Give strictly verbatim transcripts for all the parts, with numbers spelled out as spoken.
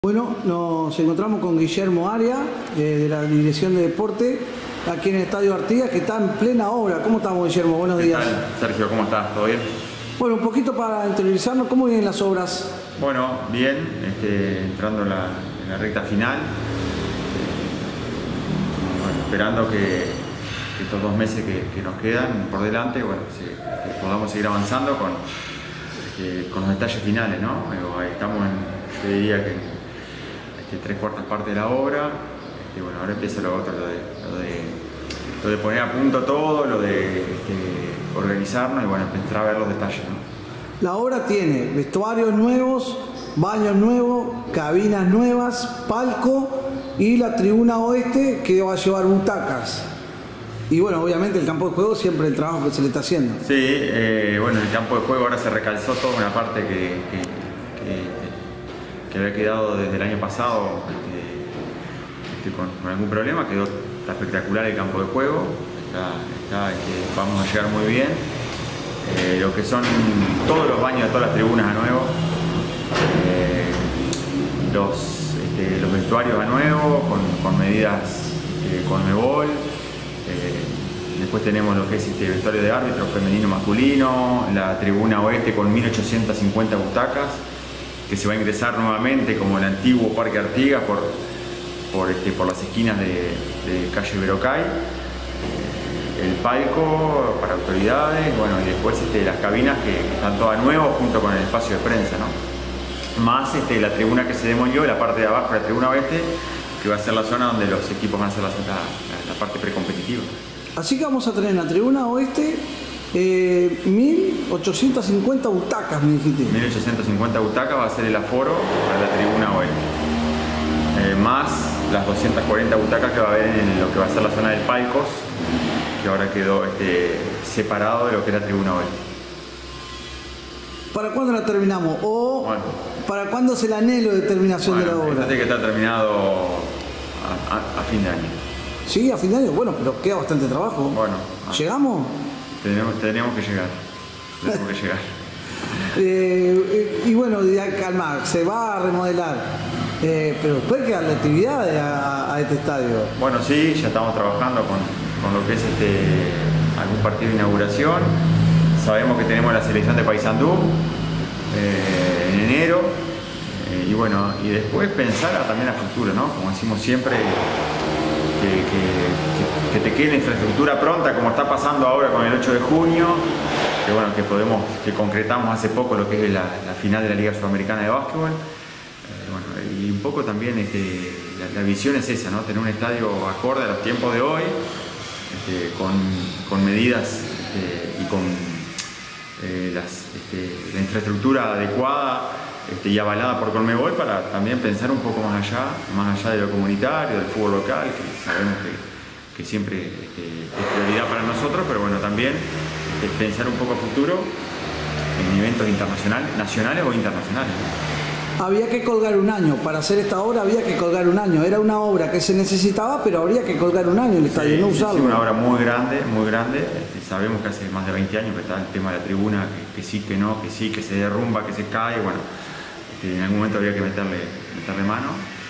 Bueno, nos encontramos con Guillermo Aria, eh, de la Dirección de Deporte, aquí en el Estadio Artigas, que está en plena obra. ¿Cómo estamos, Guillermo? Buenos ¿Qué días. tal, Sergio? ¿Cómo estás? ¿Todo bien? Bueno, un poquito para interiorizarnos, ¿cómo vienen las obras? Bueno, bien, este, entrando en la, en la recta final, eh, bueno, esperando que, que estos dos meses que, que nos quedan por delante, bueno, sí, que podamos seguir avanzando con, este, con los detalles finales, ¿no? Ahí estamos en, yo diría que en este, tres cuartas partes de la obra. Este, bueno, ahora empieza lo otro, lo de, lo de, lo de poner a punto todo, lo de este, organizarnos y bueno, empezar a ver los detalles, ¿no? La obra tiene vestuarios nuevos, baños nuevos, cabinas nuevas, palco y la tribuna oeste que va a llevar butacas. Y bueno, obviamente el campo de juego, siempre el trabajo que se le está haciendo. Sí, eh, bueno, el campo de juego ahora se recalzó toda una parte que, que, que, que había quedado desde el año pasado este, este, con, con algún problema. Quedó está espectacular el campo de juego, está, está, este, vamos a llegar muy bien. Eh, lo que son todos los baños de todas las tribunas a nuevo, eh, los, este, los vestuarios a nuevo, con, con medidas eh, Conmebol. Eh, después tenemos lo que es este vestuario de árbitro femenino masculino, la tribuna oeste con mil ochocientas cincuenta butacas, que se va a ingresar nuevamente como el antiguo Parque Artigas por, por, este, por las esquinas de, de calle Verocay. El palco para autoridades, bueno, y después este, las cabinas que están todas nuevas junto con el espacio de prensa, ¿no? Más este, la tribuna que se demolió, la parte de abajo de la tribuna oeste, que va a ser la zona donde los equipos van a hacer la, la, la parte precompetitiva. Así que vamos a tener en la tribuna oeste eh, mil ochocientas cincuenta butacas, me dijiste. mil ochocientas cincuenta butacas va a ser el aforo para la tribuna oeste. Eh, más las doscientas cuarenta butacas que va a haber en lo que va a ser la zona del palcos, que ahora quedó este, separado de lo que es la tribuna oeste. ¿Para cuándo la terminamos? ¿O bueno, para cuándo es el anhelo de terminación bueno, de la obra? Esto tiene que estar terminado a, a, a fin de año. Sí, a fin de año, bueno, pero queda bastante trabajo. Bueno, ¿llegamos? Tenemos, tendríamos que llegar. Tenemos que llegar. eh, y bueno, ya calma, se va a remodelar. Eh, pero después queda la actividad a, a este estadio. Bueno, sí, ya estamos trabajando con, con lo que es este, algún partido de inauguración. Sabemos que tenemos la selección de Paysandú eh, en enero. Eh, y bueno, y después pensar también a futuro, ¿no? Como decimos siempre, que, que, que, que te quede la infraestructura pronta, como está pasando ahora con el ocho de junio. Que bueno, que podemos, que concretamos hace poco lo que es la, la final de la Liga Sudamericana de Básquetbol. Bueno, y un poco también este, la, la visión es esa, ¿no? Tener un estadio acorde a los tiempos de hoy, este, con, con medidas este, y con eh, las, este, la infraestructura adecuada este, y avalada por Conmebol, para también pensar un poco más allá, más allá de lo comunitario, del fútbol local, que sabemos que, que siempre este, es prioridad para nosotros, pero bueno, también este, pensar un poco a futuro en eventos internacionales, nacionales o internacionales, ¿no? Había que colgar un año, para hacer esta obra había que colgar un año, era una obra que se necesitaba, pero habría que colgar un año el estadio, sí, no sí, usarlo. Sí, una obra muy grande, muy grande, este, sabemos que hace más de veinte años que está el tema de la tribuna, que, que sí, que no, que sí, que se derrumba, que se cae, bueno, este, en algún momento había que meterle, meterle mano,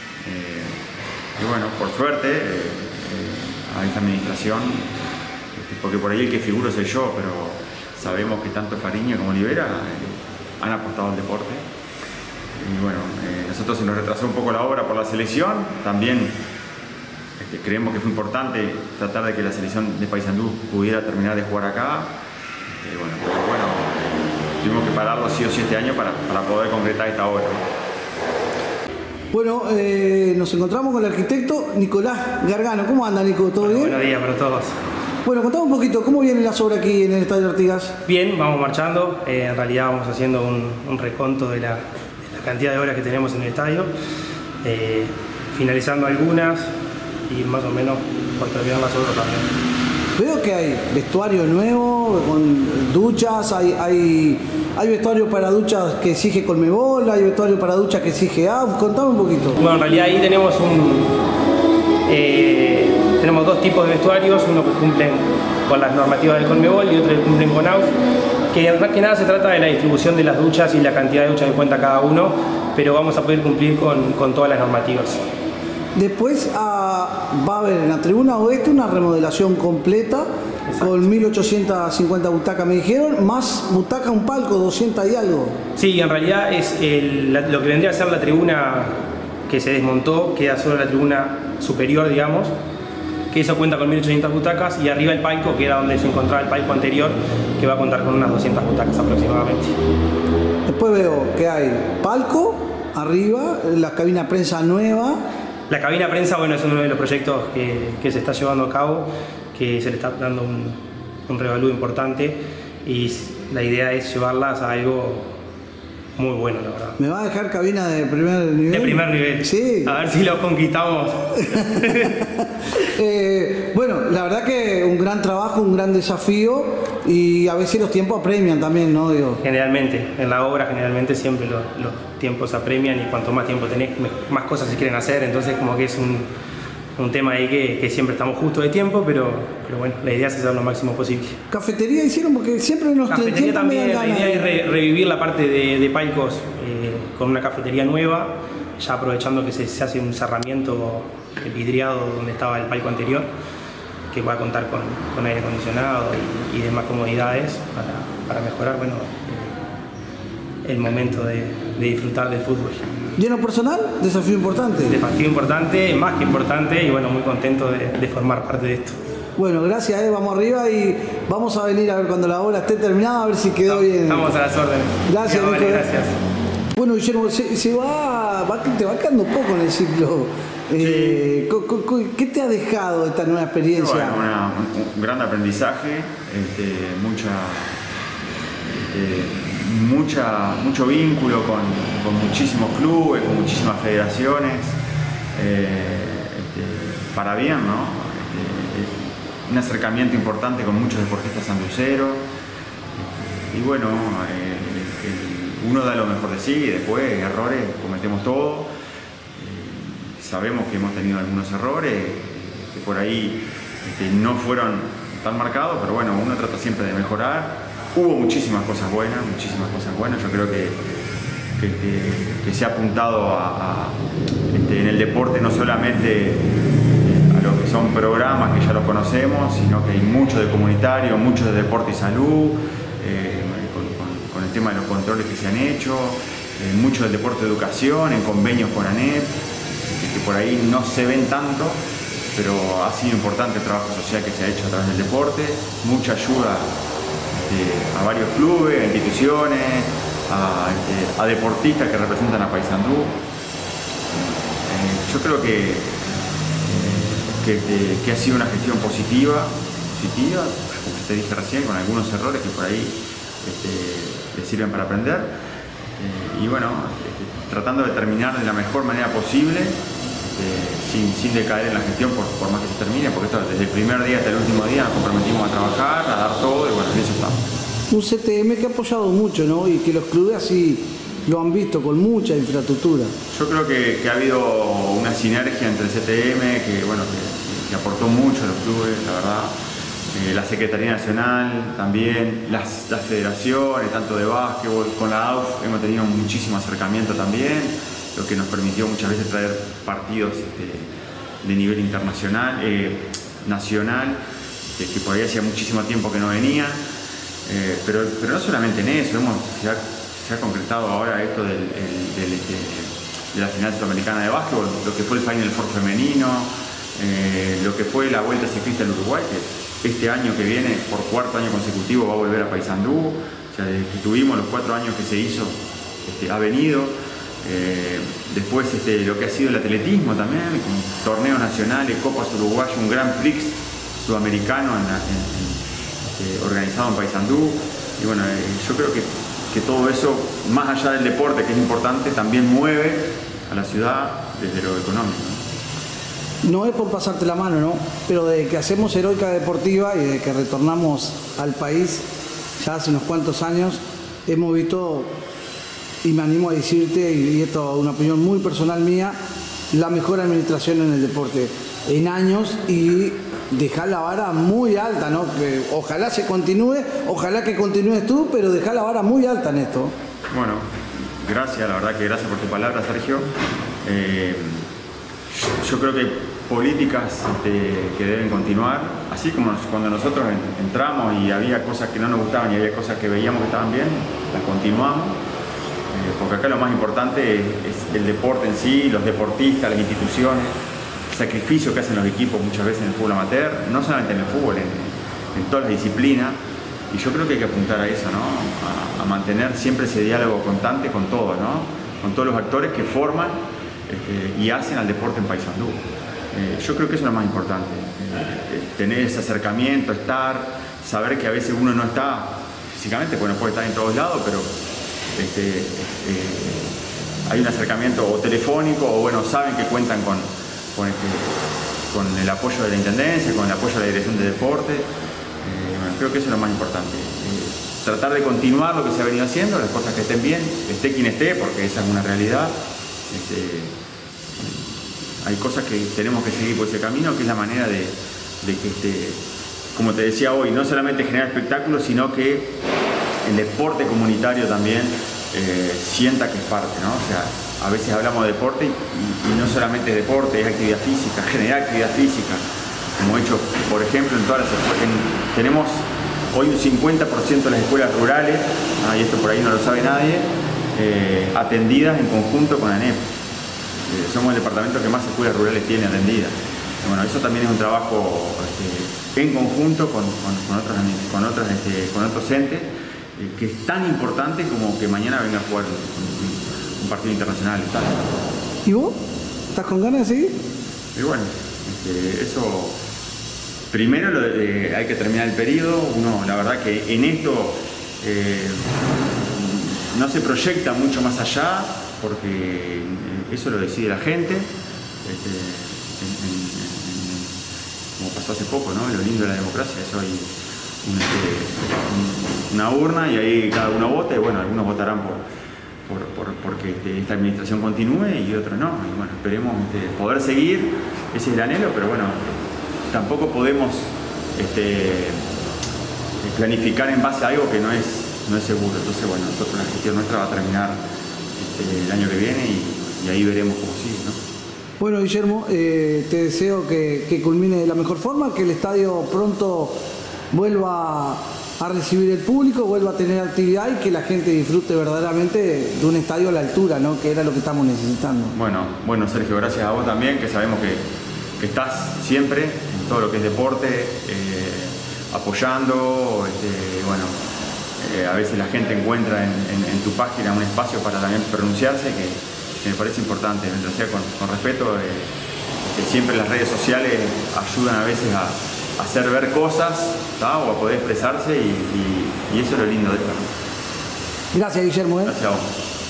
eh, y bueno, por suerte, eh, eh, a esta administración, este, porque por ahí el que figuro soy yo, pero sabemos que tanto Fariña como Olivera eh, han apostado al deporte. Y bueno, eh, nosotros se nos retrasó un poco la obra por la selección, también este, creemos que fue importante tratar de que la selección de Paysandú pudiera terminar de jugar acá. Eh, bueno, pero bueno, eh, tuvimos que pararlo sí o sí este año para, para poder concretar esta obra. Bueno, eh, nos encontramos con el arquitecto Nicolás Gargano. ¿Cómo anda, Nico? ¿Todo bien? Buenos días para todos. Bueno, contame un poquito, ¿cómo vienen las obras aquí en el Estadio Artigas? Bien, vamos marchando. Eh, en realidad vamos haciendo un, un reconto de la, de la cantidad de horas que tenemos en el estadio, eh, finalizando algunas y más o menos por terminar las otras también. Veo que hay vestuario nuevo, con duchas, hay, hay, hay vestuario para duchas que exige Conmebol, hay vestuario para duchas que exige A U F, contame un poquito. Bueno, en realidad ahí tenemos un... Eh, tenemos dos tipos de vestuarios, uno que cumplen con las normativas de Conmebol y otro que cumplen con A U F, que más que nada se trata de la distribución de las duchas y la cantidad de duchas que cuenta cada uno, pero vamos a poder cumplir con, con todas las normativas. Después ah, va a haber en la tribuna oeste una remodelación completa. Exacto. Con mil ochocientas cincuenta butacas me dijeron, más butaca un palco, doscientas y algo. Sí, en realidad es el, la, lo que vendría a ser la tribuna que se desmontó, queda solo la tribuna superior, digamos, que eso cuenta con mil ochocientas butacas, y arriba el palco, que era donde se encontraba el palco anterior, que va a contar con unas doscientas butacas aproximadamente. Después veo que hay palco arriba, la cabina prensa nueva. La cabina prensa, bueno, es uno de los proyectos que, que se está llevando a cabo, que se le está dando un, un revalúo importante, y la idea es llevarlas a algo muy bueno, la verdad. ¿Me va a dejar cabina de primer nivel? De primer nivel. Sí. A ver si lo conquistamos. eh, bueno, la verdad que un gran trabajo, un gran desafío, y a veces los tiempos apremian también, ¿no? Digo. Generalmente, en la obra generalmente siempre los, los tiempos apremian, y cuanto más tiempo tenés, más cosas se quieren hacer, entonces como que es un, un tema ahí que, que siempre estamos justo de tiempo, pero, pero bueno, la idea es hacer lo máximo posible. ¿Cafetería hicieron? Porque siempre nos Cafetería también, la idea es re, revivir la parte de, de palcos eh, con una cafetería nueva, ya aprovechando que se, se hace un cerramiento vidriado donde estaba el palco anterior, que va a contar con, con aire acondicionado y, y demás comodidades para, para mejorar, bueno, eh, el momento de, de disfrutar del fútbol. ¿Y en lo personal? Desafío importante. Desafío importante, más que importante, y bueno, muy contento de, de formar parte de esto. Bueno, gracias, eh, vamos arriba, y vamos a venir a ver cuando la obra esté terminada, a ver si quedó no, bien. Estamos a las órdenes. Gracias, vale, gracias. Bueno, Guillermo, se, se va, va, te va quedando poco en el ciclo. Eh, sí. ¿Qué te ha dejado esta nueva experiencia? Bueno, una, un, un gran aprendizaje, este, mucha, este, mucha, mucho vínculo con, con muchísimos clubes, con muchísimas federaciones, eh, este, para bien, ¿no? Este, un acercamiento importante con muchos deportistas sanduceros, y bueno, eh, el, uno da lo mejor de sí, y después errores cometemos todos. Sabemos que hemos tenido algunos errores que por ahí este, no fueron tan marcados, pero bueno, uno trata siempre de mejorar. Hubo muchísimas cosas buenas, muchísimas cosas buenas. Yo creo que, que, que, que se ha apuntado a, a, este, en el deporte no solamente a lo que son programas que ya los conocemos, sino que hay mucho de comunitario, mucho de deporte y salud, eh, con, con, con el tema de los controles que se han hecho, eh, mucho del deporte de educación, en convenios con ANEP, que por ahí no se ven tanto, pero ha sido importante el trabajo social que se ha hecho a través del deporte, mucha ayuda este, a varios clubes, a instituciones, a, este, a deportistas que representan a Paysandú. Eh, yo creo que, que, que, que ha sido una gestión positiva, positiva, como te dije recién, con algunos errores que por ahí este, le sirven para aprender. Eh, y bueno, este, tratando de terminar de la mejor manera posible, este, sin, sin decaer en la gestión por, por más que se termine, porque esto, desde el primer día hasta el último día nos comprometimos a trabajar, a dar todo, y bueno, en eso estamos. Un C T M que ha apoyado mucho, ¿no? Y que los clubes así lo han visto con mucha infraestructura. Yo creo que, que ha habido una sinergia entre el C T M, que bueno, que, que aportó mucho a los clubes, la verdad. Eh, la Secretaría Nacional también, las, las federaciones, tanto de básquetbol, con la A U F hemos tenido muchísimo acercamiento también, lo que nos permitió muchas veces traer partidos este, de nivel internacional, eh, nacional, que, que por ahí hacía muchísimo tiempo que no venían, eh, pero, pero no solamente en eso, hemos, se, ha, se ha concretado ahora esto del, el, del, este, de la final sudamericana de básquetbol, lo que fue el Final Four femenino, eh, lo que fue la Vuelta Ciclista al Uruguay, que este año que viene, por cuarto año consecutivo, va a volver a Paysandú. O sea, desde que tuvimos los cuatro años que se hizo, este, ha venido. Eh, después este, lo que ha sido el atletismo también, con torneos nacionales, Copas Uruguayas, un Gran Prix sudamericano en la, en, en, este, organizado en Paysandú. Y bueno, eh, yo creo que, que todo eso, más allá del deporte, que es importante, también mueve a la ciudad desde lo económico, ¿no? No es por pasarte la mano, ¿no? Pero desde que hacemos Heroica Deportiva y desde que retornamos al país, ya hace unos cuantos años, hemos visto, y me animo a decirte, y esto es una opinión muy personal mía, la mejor administración en el deporte en años, y dejar la vara muy alta, ¿no? Que ojalá se continúe, ojalá que continúes tú, pero dejar la vara muy alta en esto. Bueno, gracias, la verdad que gracias por tu palabra, Sergio. Eh, yo, yo creo que políticas este, que deben continuar, así como cuando nosotros entramos y había cosas que no nos gustaban y había cosas que veíamos que estaban bien, las continuamos, eh, porque acá lo más importante es, es el deporte en sí, los deportistas, las instituciones, el sacrificio que hacen los equipos muchas veces en el fútbol amateur, no solamente en el fútbol, en, en todas las disciplinas, y yo creo que hay que apuntar a eso, ¿no? a, a mantener siempre ese diálogo constante con todos, ¿no? Con todos los actores que forman este, y hacen al deporte en Paysandú. Eh, yo creo que eso es lo más importante, eh, tener ese acercamiento, estar, saber que a veces uno no está físicamente, porque no puede estar en todos lados, pero este, eh, hay un acercamiento o telefónico o bueno, saben que cuentan con, con, este, con el apoyo de la Intendencia, con el apoyo de la Dirección de Deporte. Eh, bueno, creo que eso es lo más importante, eh, tratar de continuar lo que se ha venido haciendo, las cosas que estén bien, esté quien esté, porque esa es una realidad. Este, Hay cosas que tenemos que seguir por ese camino, que es la manera de, de que, este, como te decía hoy, no solamente generar espectáculos, sino que el deporte comunitario también eh, sienta que es parte, ¿no? O sea, a veces hablamos de deporte y, y no solamente deporte, es actividad física, generar actividad física. Hemos hecho, por ejemplo, en todas las escuelas, en, tenemos hoy un cincuenta por ciento de las escuelas rurales, ah, y esto por ahí no lo sabe nadie, eh, atendidas en conjunto con ANEP. Somos el departamento que más escuelas rurales tiene atendidas. Bueno, eso también es un trabajo este, en conjunto con, con, con otros, con otros, este, con otros entes, eh, que es tan importante como que mañana venga a jugar un, un, un partido internacional y tal. ¿Y vos? ¿Estás con ganas de seguir? Y bueno, este, eso... Primero lo de, eh, hay que terminar el periodo. Uno, la verdad que en esto eh, no se proyecta mucho más allá, porque eso lo decide la gente, este, en, en, en, como pasó hace poco, ¿no? Lo lindo de la democracia es hoy un, este, un, una urna y ahí cada uno vota y bueno, algunos votarán por, por, por, porque este, esta administración continúe y otros no. Y bueno, esperemos este, poder seguir, ese es el anhelo, pero bueno, tampoco podemos este, planificar en base a algo que no es, no es seguro. Entonces bueno, nosotros la gestión nuestra va a terminar este, el año que viene y y ahí veremos cómo sigue, ¿no? Bueno, Guillermo, eh, te deseo que, que culmine de la mejor forma, que el estadio pronto vuelva a recibir el público, vuelva a tener actividad y que la gente disfrute verdaderamente de un estadio a la altura, ¿no? Que era lo que estamos necesitando. Bueno, bueno, Sergio, gracias a vos también, que sabemos que, que estás siempre en todo lo que es deporte, eh, apoyando, este, bueno, eh, a veces la gente encuentra en, en, en tu página un espacio para también pronunciarse, que que me parece importante, mientras sea con, con respeto, eh, que siempre las redes sociales ayudan a veces a, a hacer ver cosas, ¿tá? O a poder expresarse y, y, y eso es lo lindo de esto. Gracias, Guillermo. ¿eh? Gracias a vos.